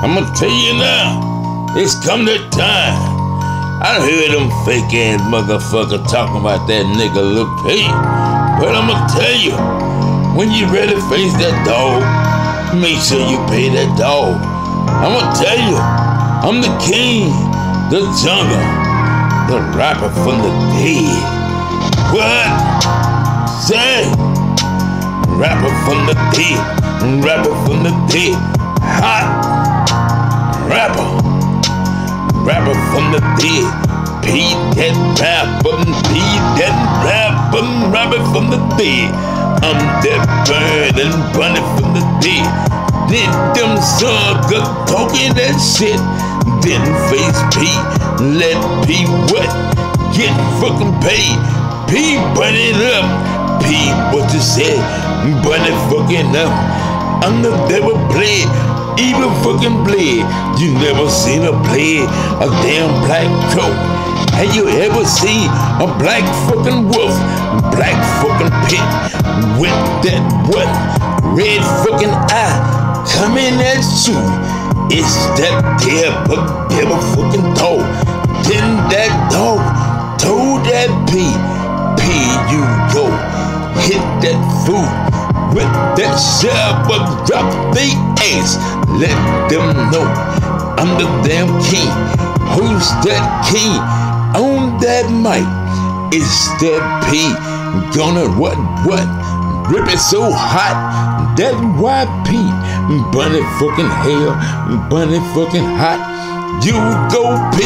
I'ma tell you now, it's come that time. I heard them fake ass motherfucker talking about that nigga Lil P. But I'ma tell you, when you ready to face that dog, make sure you pay that dog. I'ma tell you, I'm the king, the jungle, the rapper from the dead. What? Say, rapper from the dead, rapper from the dead, hot rapper, rapper from the dead. P that rapper, P that rapper, rapper from the dead. I'm that burning bunny from the dead. Did them suckers talking that shit? Didn't face P, let P what? Get fucking paid. P burn it up. P what you said, burn it fucking up. I'm the devil blade, even fucking blade. You never seen a blade, a damn black coat. Have you ever seen a black fucking wolf, black fucking pit with that what? Red fucking eye coming at you? It's that devil fucking dog. Then that dog told that P, you go hit that food with that shovel, drop the ass. Let them know I'm the damn king. Who's that king? On that mic, it's that P. Gonna what? Rip it so hot, that YP. Bunny fucking hell, bunny fucking hot. You go P,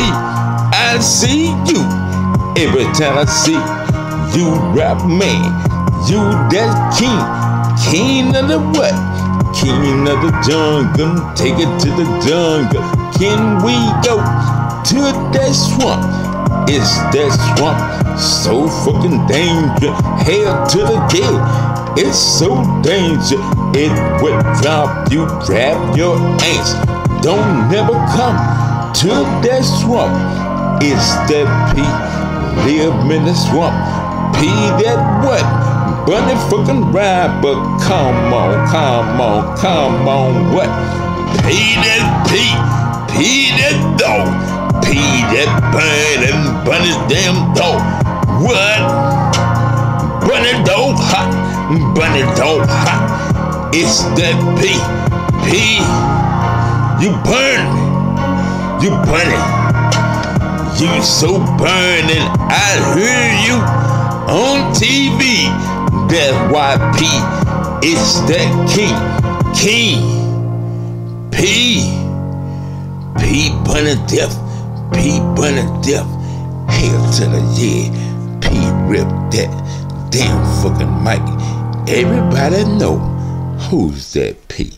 I see you. Every time I see you rap man, you that king. King of the what? King of the jungle. Take it to the jungle. Can we go to that swamp? It's that swamp, so fucking dangerous. Hell to the gate, it's so dangerous. It would drop you, grab your ass. Don't never come to that swamp. It's that P, live in the swamp. P that what? Bunny fucking rapper. Come on, what? P that P that dog. P that burning bunny damn dog. What? Bunny dog hot, bunny dog hot. It's that P, you burn, you so burning. I hear you on TV. That YP, it's that king, P bunny death. P bunny death, hail to the yeah. P rip that damn fucking mic. Everybody know who's that P.